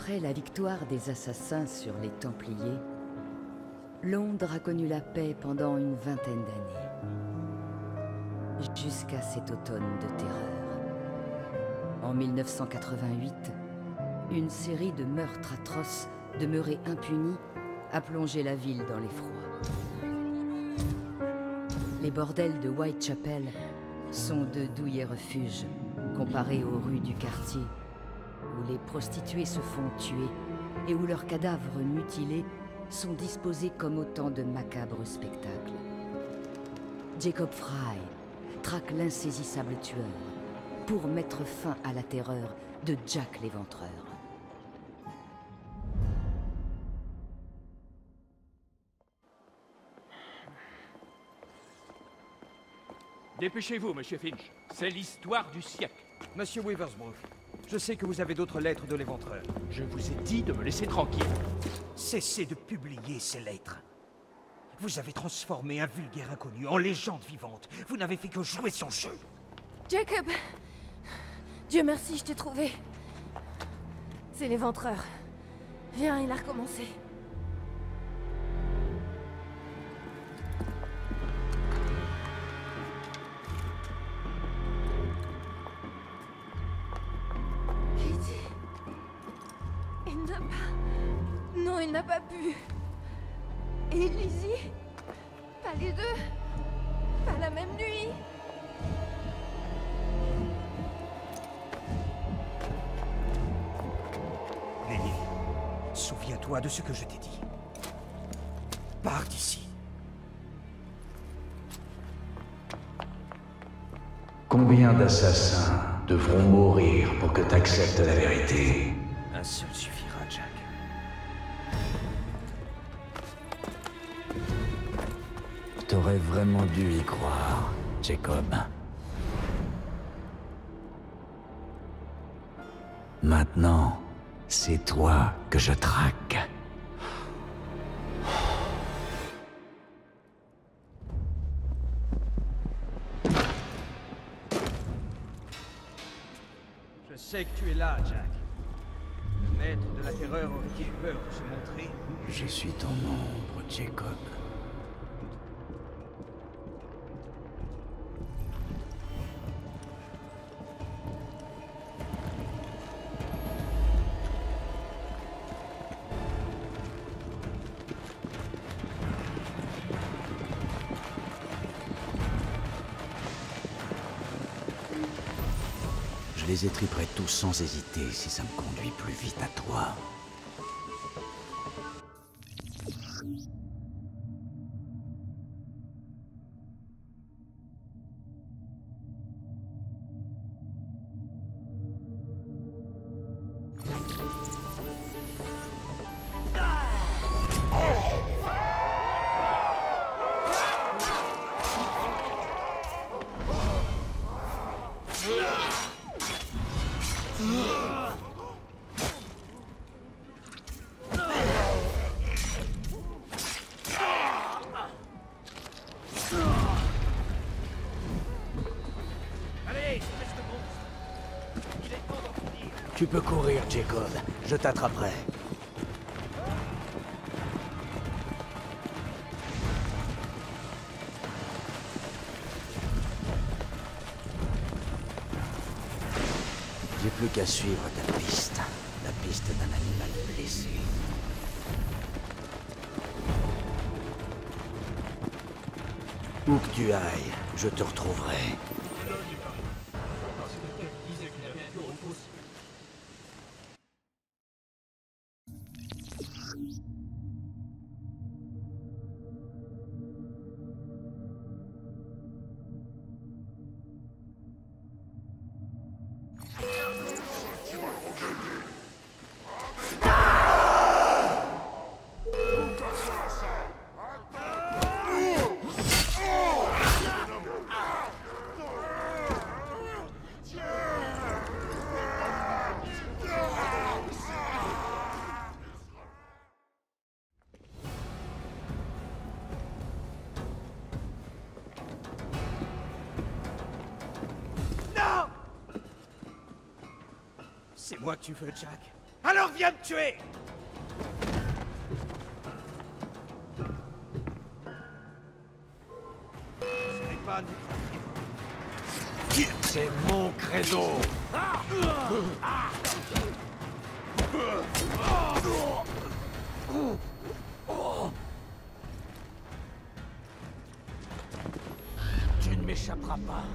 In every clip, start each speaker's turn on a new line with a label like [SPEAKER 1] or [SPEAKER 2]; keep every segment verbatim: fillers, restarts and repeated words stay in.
[SPEAKER 1] Après la victoire des Assassins sur les Templiers, Londres a connu la paix pendant une vingtaine d'années. Jusqu'à cet automne de terreur. En mille neuf cent quatre-vingt-huit, une série de meurtres atroces demeurés impunis a plongé la ville dans l'effroi. Les bordels de Whitechapel sont de douillets refuges comparés aux rues du quartier, où les prostituées se font tuer et où leurs cadavres mutilés sont disposés comme autant de macabres spectacles. Jacob Frye traque l'insaisissable tueur pour mettre fin à la terreur de Jack l'Éventreur.
[SPEAKER 2] Dépêchez-vous, Monsieur Finch. C'est l'histoire du siècle.
[SPEAKER 3] Monsieur Weaversbrook, je sais que vous avez d'autres lettres de l'Éventreur.
[SPEAKER 2] Je vous ai dit de me laisser tranquille.
[SPEAKER 3] Cessez de publier ces lettres. Vous avez transformé un vulgaire inconnu en légende vivante. Vous n'avez fait que jouer son jeu.
[SPEAKER 4] Jacob! Dieu merci, je t'ai trouvé. C'est l'Éventreur. Viens, il a recommencé. Kitty... Il n'a pas... Non, il n'a pas pu. Et Lizzie? Pas les deux? Pas la même nuit?
[SPEAKER 3] Lily, souviens-toi de ce que je t'ai dit. Pars d'ici.
[SPEAKER 5] Combien d'assassins devront mourir pour que tu acceptes la vérité?
[SPEAKER 3] Un seul suffira, Jack.
[SPEAKER 5] T'aurais vraiment dû y croire, Jacob. Maintenant, c'est toi que je traque.
[SPEAKER 3] Je sais que tu es là, Jack. Le maître de la terreur aurait-il peur de se montrer?
[SPEAKER 5] Je suis ton ombre, Jacob. Je les étriperai tous sans hésiter si ça me conduit plus vite à toi. Tu peux courir, Jacob. Je t'attraperai. J'ai plus qu'à suivre ta piste. La piste d'un animal blessé. Où que tu ailles, je te retrouverai.
[SPEAKER 3] C'est moi que tu veux, Jack? Alors viens me tuer! Ce n'est pas... C'est mon credo! Tu ne m'échapperas pas.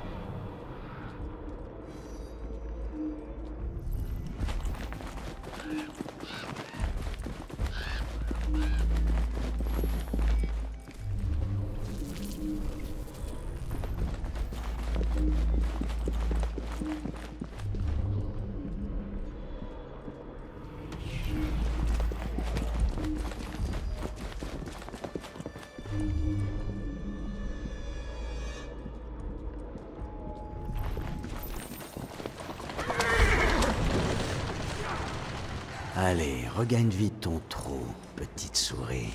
[SPEAKER 5] Allez, regagne vite ton trou, petite souris.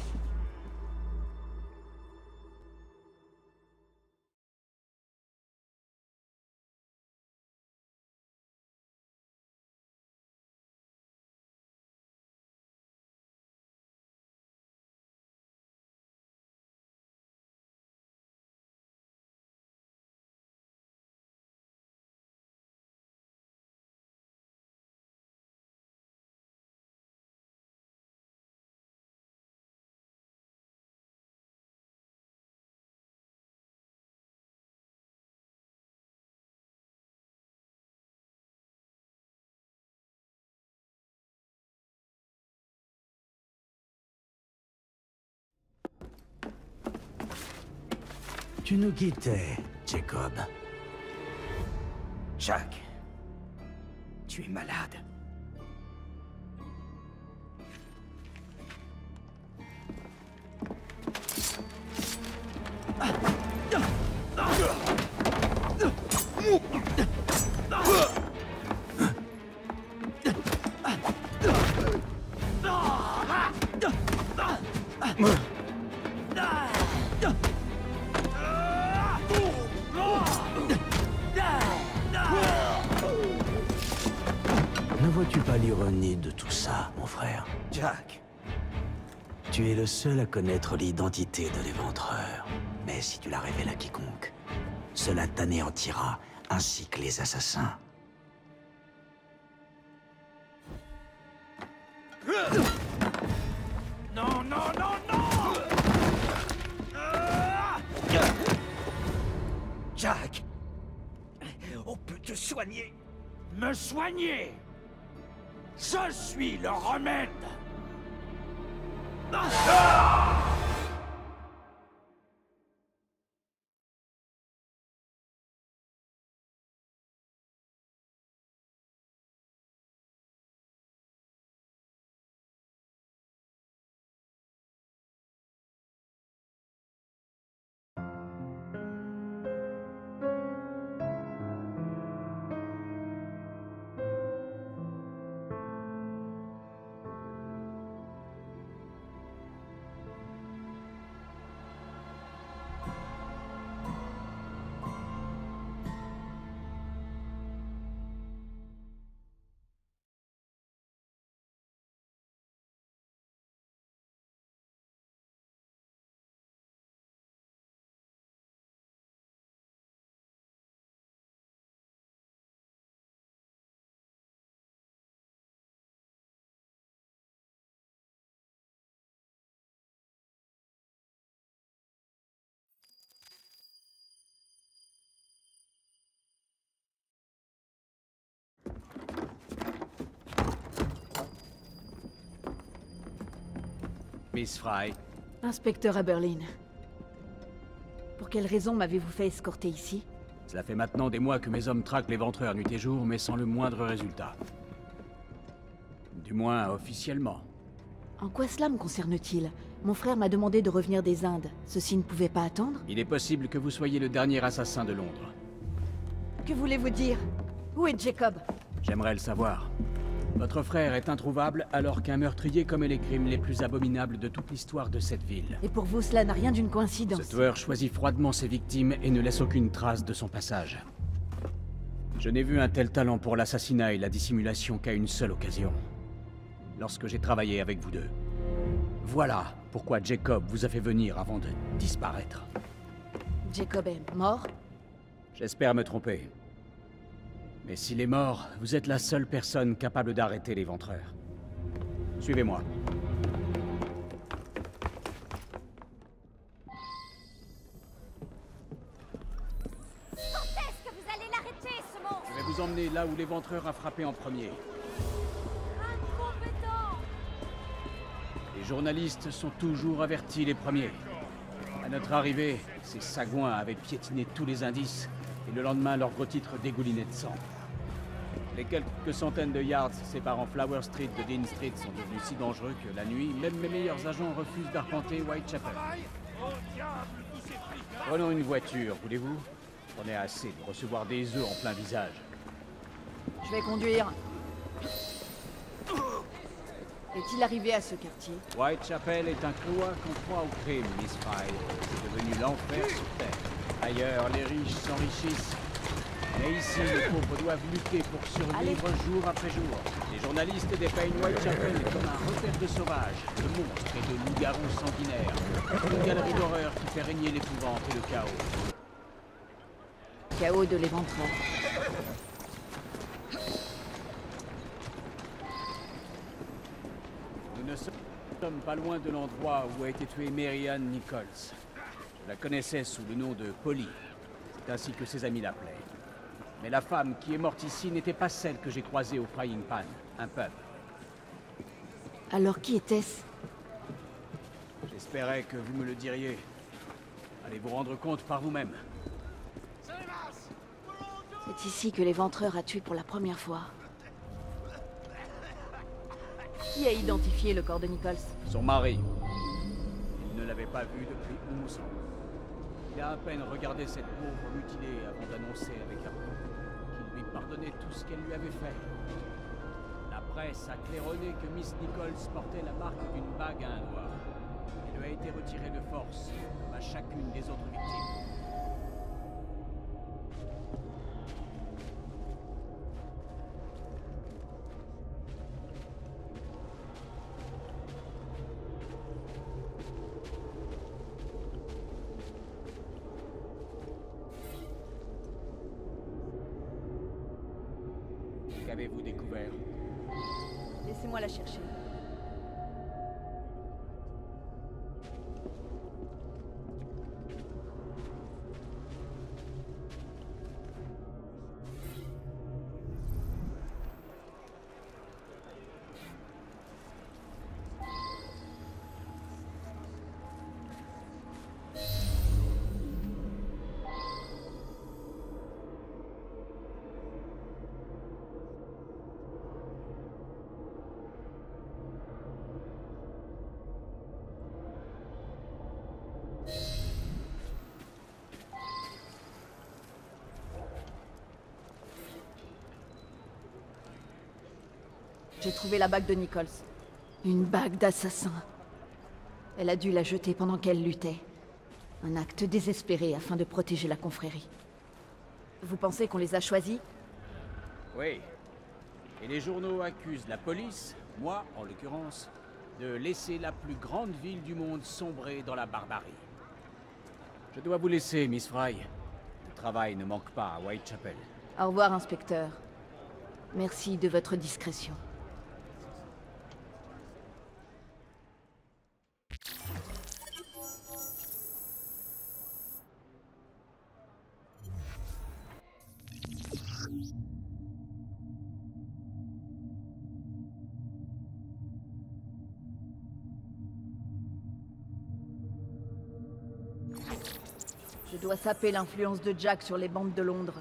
[SPEAKER 5] Tu nous quittais, Jacob.
[SPEAKER 3] Jack, tu es malade.
[SPEAKER 5] Ne vois-tu pas l'ironie de tout ça, mon frère?
[SPEAKER 3] Jack,
[SPEAKER 5] Tu es le seul à connaître l'identité de l'éventreur. Mais si tu la révèles à quiconque, cela t'anéantira, ainsi que les assassins.
[SPEAKER 3] non, non, non, non! Jack, on peut te soigner.
[SPEAKER 2] Me soigner? Je suis le remède! Miss Fry,
[SPEAKER 6] Inspecteur Aberlin. Pour quelle raison m'avez-vous fait escorter ici?
[SPEAKER 2] cela fait maintenant des mois que mes hommes traquent l'éventreur nuit et jour, mais sans le moindre résultat. Du moins, officiellement.
[SPEAKER 6] En quoi cela me concerne-t-il? Mon frère m'a demandé de revenir des Indes. Ceci ne pouvait pas attendre?
[SPEAKER 2] Il est possible que vous soyez le dernier assassin de Londres.
[SPEAKER 6] Que voulez-vous dire? Où est Jacob?
[SPEAKER 2] J'aimerais le savoir. Votre frère est introuvable alors qu'un meurtrier commet les crimes les plus abominables de toute l'histoire de cette ville.
[SPEAKER 6] Et pour vous, cela n'a rien d'une coïncidence.
[SPEAKER 2] Ce tueur choisit froidement ses victimes et ne laisse aucune trace de son passage. Je n'ai vu un tel talent pour l'assassinat et la dissimulation qu'à une seule occasion. lorsque j'ai travaillé avec vous deux. Voilà pourquoi Jacob vous a fait venir avant de disparaître.
[SPEAKER 6] Jacob est mort?
[SPEAKER 2] J'espère me tromper. Mais s'il est mort, vous êtes la seule personne capable d'arrêter l'éventreur. Suivez-moi.
[SPEAKER 7] Quand est-ce que vous allez l'arrêter, ce monstre?
[SPEAKER 2] Je vais vous emmener là où l'éventreur a frappé en premier.
[SPEAKER 7] Incompétent!
[SPEAKER 2] Les journalistes sont toujours avertis les premiers. À notre arrivée, ces sagouins avaient piétiné tous les indices, et le lendemain, leur gros titre dégoulinait de sang. Les quelques centaines de yards séparant Flower Street de Dean Street sont devenus si dangereux que la nuit, même mes meilleurs agents refusent d'arpenter Whitechapel. Prenons une voiture, voulez-vous? On est assez de recevoir des œufs en plein visage.
[SPEAKER 6] Je vais conduire. Est-il arrivé à ce quartier?
[SPEAKER 2] Whitechapel est un cloaque en proie au crime, Miss Fry. C'est devenu l'enfer sur Terre. Ailleurs, les riches s'enrichissent. Mais ici, les pauvres doivent lutter pour survivre jour après jour. Les journalistes dépeignent Whitechapel comme un repère de sauvages, de monstres et de loups-garous sanguinaires. Une galerie d'horreur qui fait régner l'épouvante et le chaos.
[SPEAKER 6] Chaos de l'éventreur.
[SPEAKER 2] Nous ne sommes pas loin de l'endroit où a été tuée Marianne Nichols. Je la connaissais sous le nom de Polly. C'est ainsi que ses amis l'appelaient. Mais la femme qui est morte ici n'était pas celle que j'ai croisée au Frying Pan, un pub.
[SPEAKER 6] Alors qui était-ce?
[SPEAKER 2] J'espérais que vous me le diriez. Allez vous rendre compte par vous-même.
[SPEAKER 6] C'est ici que l'éventreur a tué pour la première fois. Qui a identifié le corps de Nichols?
[SPEAKER 2] Son mari. Il ne l'avait pas vu depuis onze ans. Il a à peine regardé cette pauvre mutilée avant d'annoncer avec amour qu'il lui pardonnait tout ce qu'elle lui avait fait. La presse a claironné que Miss Nichols portait la marque d'une bague à un doigt. Elle lui a été retirée de force, comme à chacune des autres victimes. Qu'avez-vous découvert?
[SPEAKER 6] Laissez-moi la chercher. J'ai trouvé la bague de Nichols. Une bague d'assassin. Elle a dû la jeter pendant qu'elle luttait. Un acte désespéré afin de protéger la confrérie. Vous pensez qu'on les a choisis?
[SPEAKER 2] Oui. Et les journaux accusent la police, moi en l'occurrence, de laisser la plus grande ville du monde sombrer dans la barbarie. Je dois vous laisser, Miss Fry. Le travail ne manque pas à Whitechapel.
[SPEAKER 6] Au revoir, inspecteur. Merci de votre discrétion. Je dois saper l'influence de Jack sur les bandes de Londres.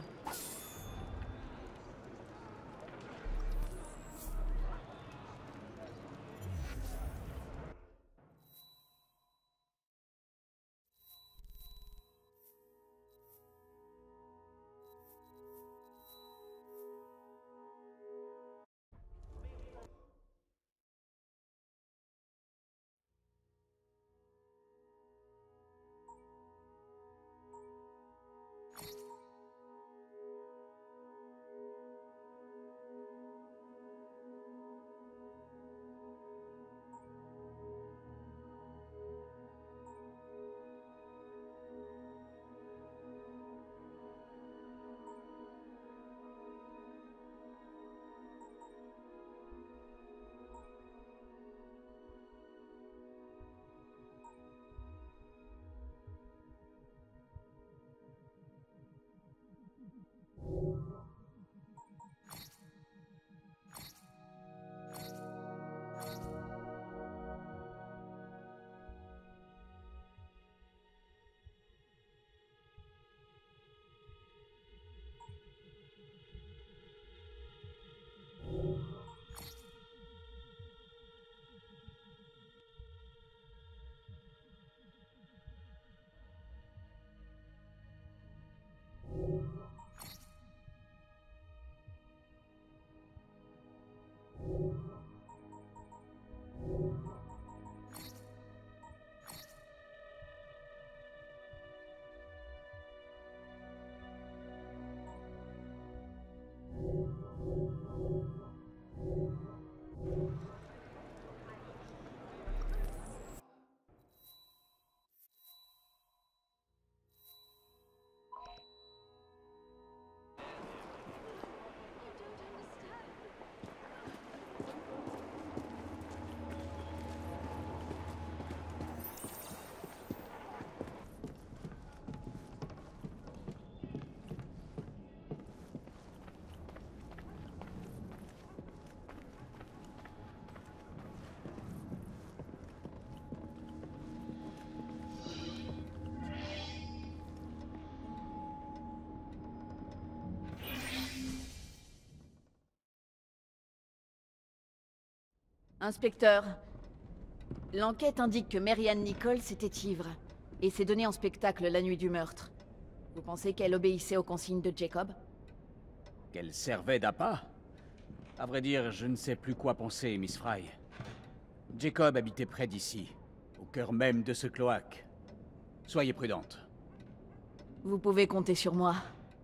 [SPEAKER 6] Inspecteur, l'enquête indique que Marianne Nichols était ivre et s'est donnée en spectacle la nuit du meurtre. Vous pensez qu'elle obéissait aux consignes de Jacob?
[SPEAKER 2] Qu'elle servait d'appât? À vrai dire, je ne sais plus quoi penser, Miss Fry. Jacob habitait près d'ici, au cœur même de ce cloaque. Soyez prudente.
[SPEAKER 6] Vous pouvez compter sur moi.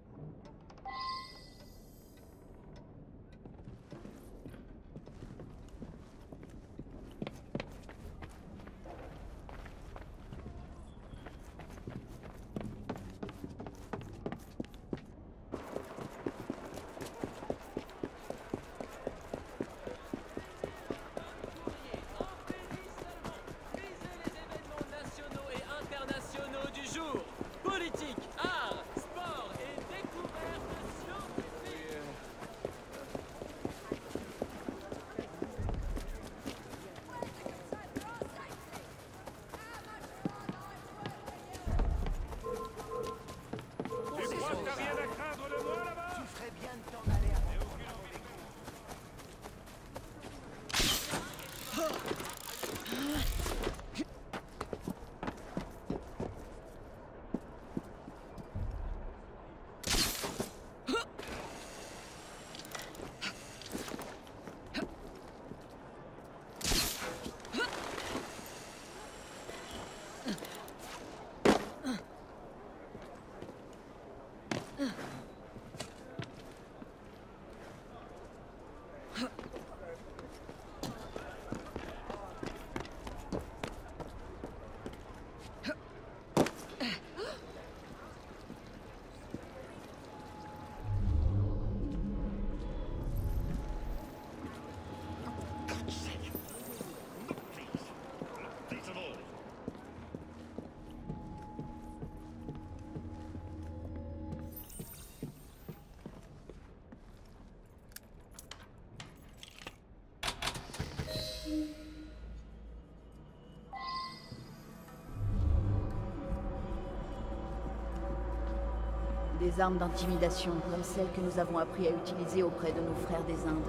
[SPEAKER 6] Des armes d'intimidation, comme celles que nous avons appris à utiliser auprès de nos frères des Indes.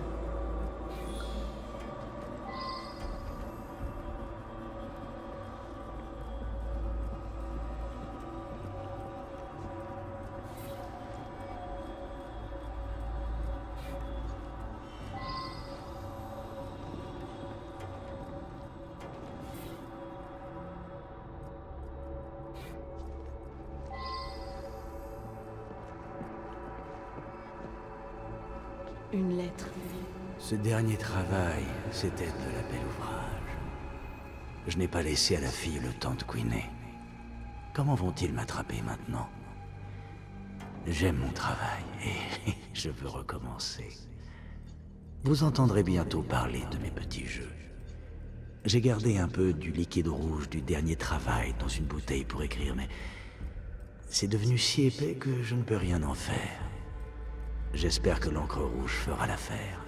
[SPEAKER 6] Une lettre.
[SPEAKER 5] Ce dernier travail, c'était de la belle ouvrage. Je n'ai pas laissé à la fille le temps de couiner. Comment vont-ils m'attraper maintenant? J'aime mon travail et je veux recommencer. Vous entendrez bientôt parler de mes petits jeux. J'ai gardé un peu du liquide rouge du dernier travail dans une bouteille pour écrire, mais c'est devenu si épais que je ne peux rien en faire. J'espère que l'encre rouge fera l'affaire.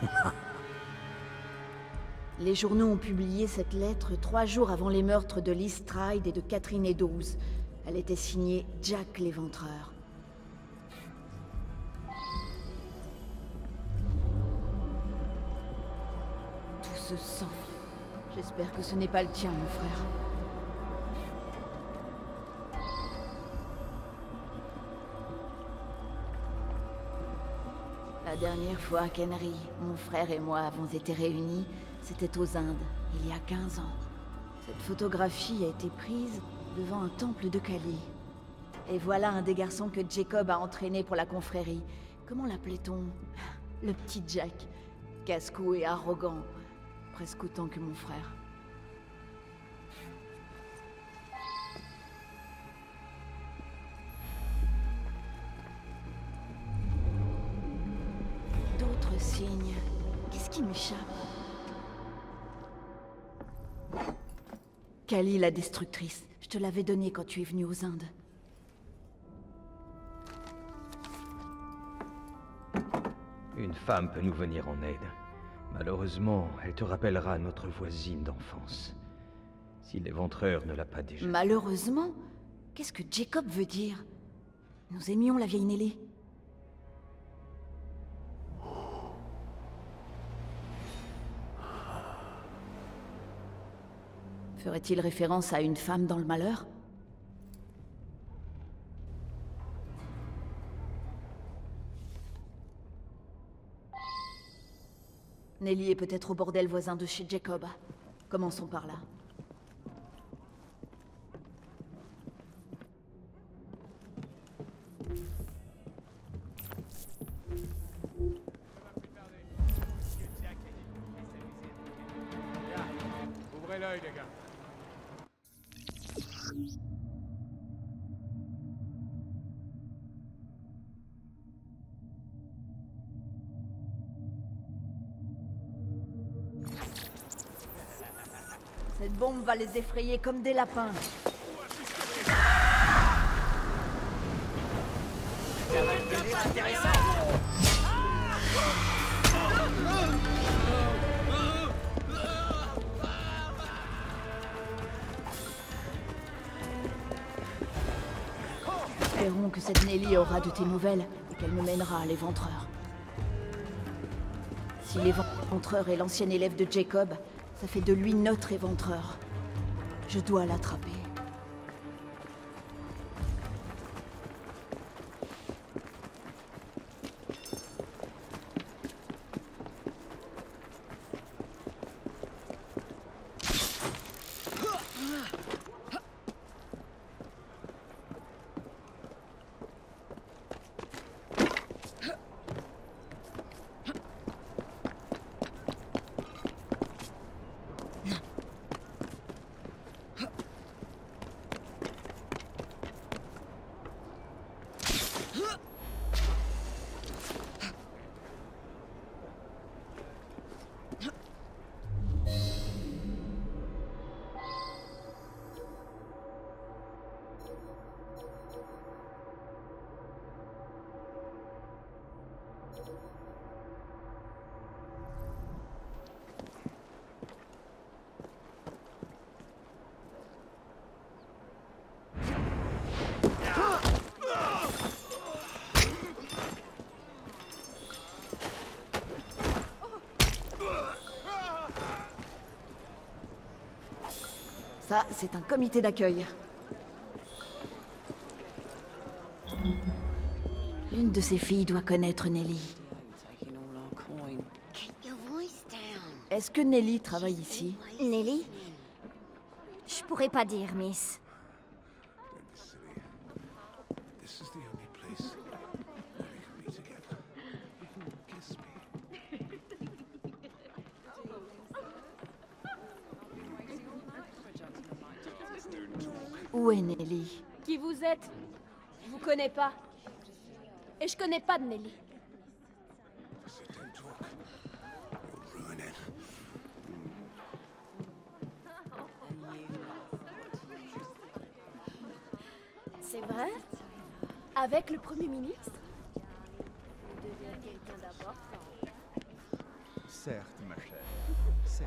[SPEAKER 6] Les journaux ont publié cette lettre trois jours avant les meurtres de Liz Stride et de Catherine Eddowes. Elle était signée Jack l'Éventreur. Tout ce sang. J'espère que ce n'est pas le tien, mon frère. La dernière fois qu'Henry, mon frère et moi avons été réunis, c'était aux Indes, il y a quinze ans. Cette photographie a été prise devant un temple de Kali. Et voilà un des garçons que Jacob a entraîné pour la confrérie. Comment l'appelait-on? Le petit Jack. Casse-cou et arrogant. Presque autant que mon frère. D'autres signes. Qu'est-ce qui m'échappe? Kali la destructrice. Je te l'avais donnée quand tu es venu aux Indes.
[SPEAKER 3] Une femme peut nous venir en aide. Malheureusement, elle te rappellera notre voisine d'enfance. Si l'éventreur ne l'a pas déjà...
[SPEAKER 6] Malheureusement? Qu'est-ce que Jacob veut dire? Nous aimions la vieille Nelly. Ferait-il référence à une femme dans le malheur? Nelly est peut-être au bordel voisin de chez Jacob. Commençons par là.
[SPEAKER 2] Ouvrez l'œil, les gars.
[SPEAKER 6] Cette bombe va les effrayer comme des lapins. Espérons que cette Nelly aura de tes nouvelles et qu'elle me mènera à l'éventreur. Si l'éventreur est l'ancien élève de Jacob, ça fait de lui notre éventreur. Je dois l'attraper. Ça, c'est un comité d'accueil. L'une de ces filles doit connaître Nelly. Est-ce que Nelly travaille ici?
[SPEAKER 7] Nelly? Je pourrais pas dire, Miss.
[SPEAKER 6] Où est Nelly?
[SPEAKER 8] Qui vous êtes? Je vous connais pas. Et je connais pas de Nelly. C'est vrai? Avec le Premier ministre? Vous devenez quelqu'un d'important.
[SPEAKER 2] Certes, ma chère. Certes.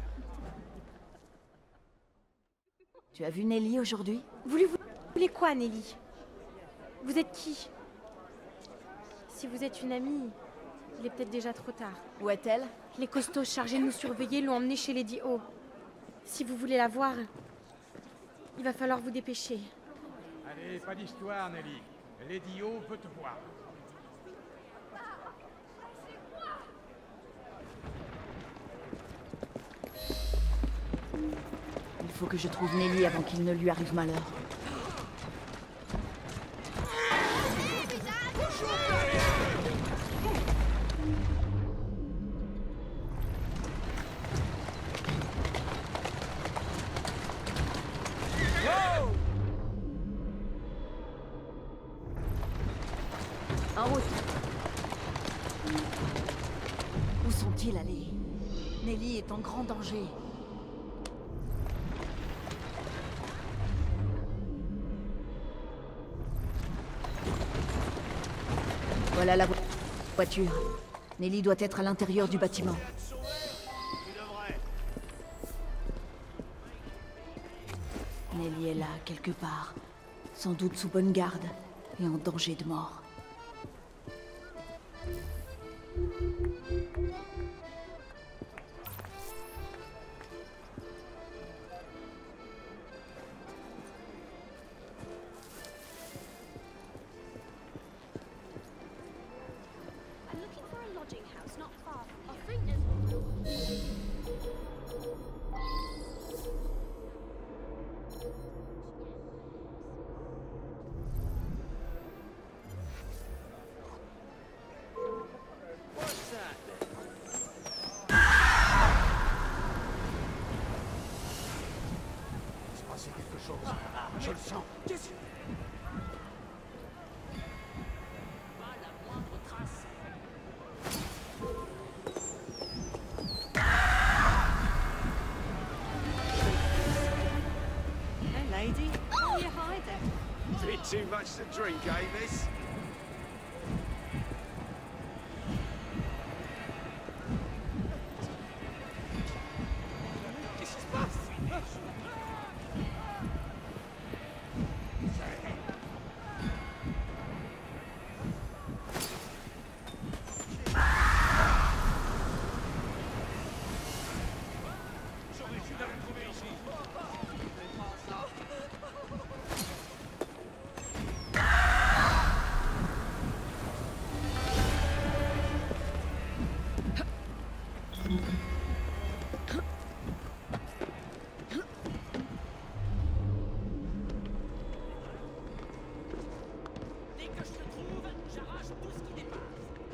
[SPEAKER 6] Tu as vu Nelly aujourd'hui?
[SPEAKER 8] Voulez-vous voulez quoi, Nelly? Vous êtes qui? Si vous êtes une amie, il est peut-être déjà trop tard.
[SPEAKER 6] Où est-elle?
[SPEAKER 8] Les costauds chargés de nous surveiller l'ont emmenée chez Lady O. Si vous voulez la voir, il va falloir vous dépêcher.
[SPEAKER 2] Allez, pas d'histoire, Nelly. Lady O veut te voir.
[SPEAKER 6] Il faut que je trouve Nelly avant qu'il ne lui arrive malheur. En route. Où sont-ils allés? Nelly est en grand danger. Voilà la vo- voiture. Nelly doit être à l'intérieur du bâtiment. Nelly est là, quelque part. Sans doute sous bonne garde et en danger de mort.
[SPEAKER 7] I'm looking for a lodging house not far. I think there's...
[SPEAKER 2] Je le sens. Qu'est-ce que... Pas la moindre trace.
[SPEAKER 9] Hey, lady. Where are you hiding?
[SPEAKER 10] Bit too much to drink, eh, miss?
[SPEAKER 2] Qu'est-ce qui se passe? Dès que je te trouve, j'arrache tout ce qui dépasse.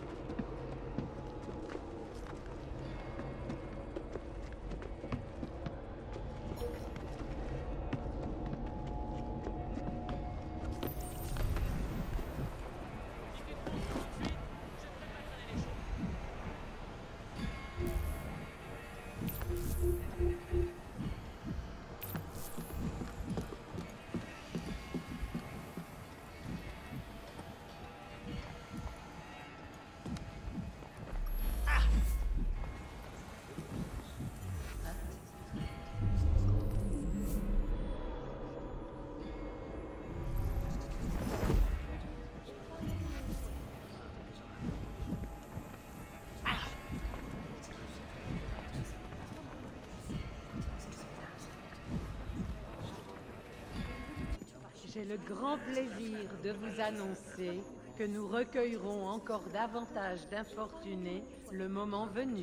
[SPEAKER 11] J'ai le grand plaisir de vous annoncer que nous recueillerons encore davantage d'infortunés le moment venu.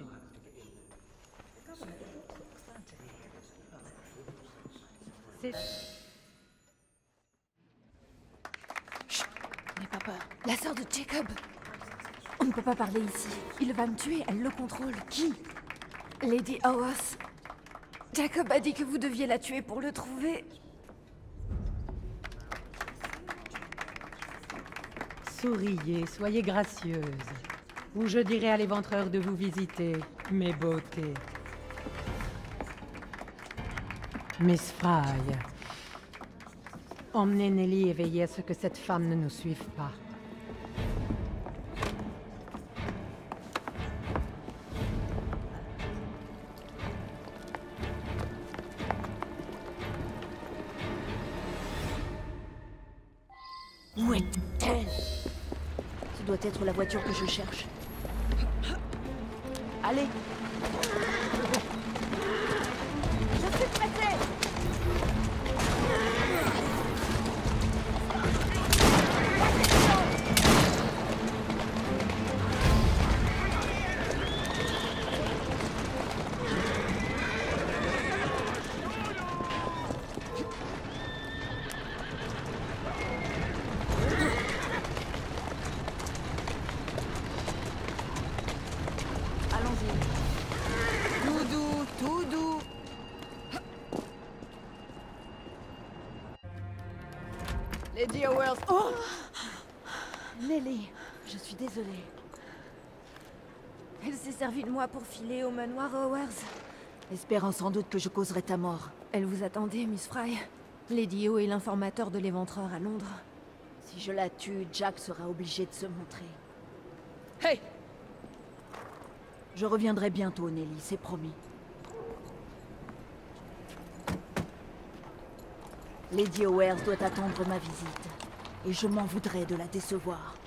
[SPEAKER 11] C'est...
[SPEAKER 6] Chut, n'aie pas peur. La sœur de Jacob. On ne peut pas parler ici. Il va me tuer, elle le contrôle. Qui? Lady Haworth. Jacob a dit que vous deviez la tuer pour le trouver.
[SPEAKER 11] Souriez, soyez gracieuse. Ou je dirai à l'éventreur de vous visiter, mes beautés. Miss Fry, emmenez Nelly et veillez à ce que cette femme ne nous suive pas.
[SPEAKER 6] Où est-elle? Ce doit être la voiture que je cherche. Allez! Je suis pressée! Lady Haworth. Oh Nelly, je suis désolée. Elle s'est servie de moi pour filer au manoir Haworth, espérant sans doute que je causerais ta mort. Elle vous attendait, Miss Fry. Lady O est l'informateur de l'éventreur à Londres. Si je la tue, Jack sera obligé de se montrer. Hey! Je reviendrai bientôt, Nelly, c'est promis. Lady Haworth doit attendre ma visite, et je m'en voudrais de la décevoir.